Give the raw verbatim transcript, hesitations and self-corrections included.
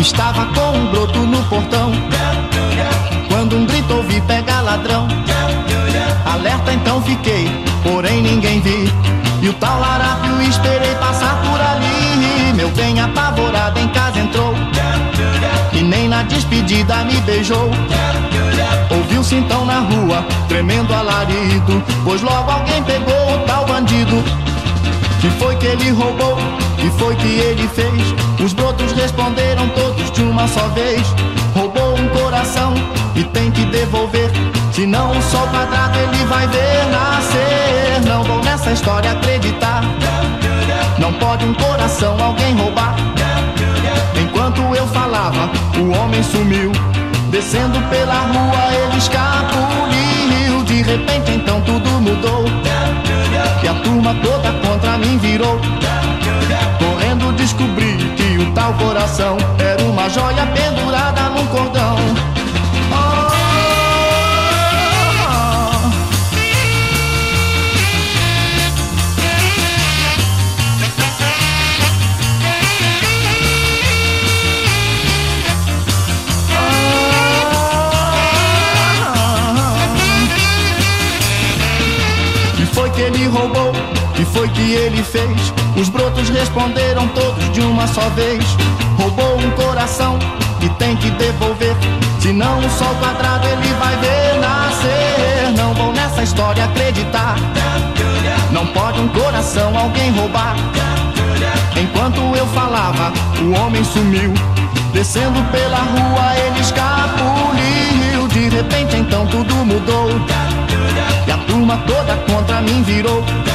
Estava com um broto no portão, quando um grito ouvi: pega ladrão. Alerta então fiquei, porém ninguém vi, e o tal larápio esperei passar por ali. Meu bem apavorado em casa entrou, e nem na despedida me beijou. Ouviu-se então na rua tremendo alarido, pois logo alguém pegou o tal bandido. Que foi que ele roubou? Que foi que ele fez? Os brotos responderam todos de uma só vez: roubou um coração e tem que devolver, senão o sol quadrado ele vai ver nascer. Não vou nessa história acreditar, não pode um coração alguém roubar. Enquanto eu falava, o homem sumiu, descendo pela rua ele escapuliu. De repente então tudo mudou, e a turma toda contra mim virou. Correndo descobri que o tal coração era uma joia pendurada num cordão. Que ele roubou, que foi que ele fez? Os brotos responderam todos de uma só vez: roubou um coração e tem que devolver, senão o sol quadrado ele vai ver nascer. Não vou nessa história acreditar, não pode um coração alguém roubar. Enquanto eu falava, o homem sumiu, descendo pela rua ele escapuliu. De repente então tudo mudou, e a turma toda contra mim virou.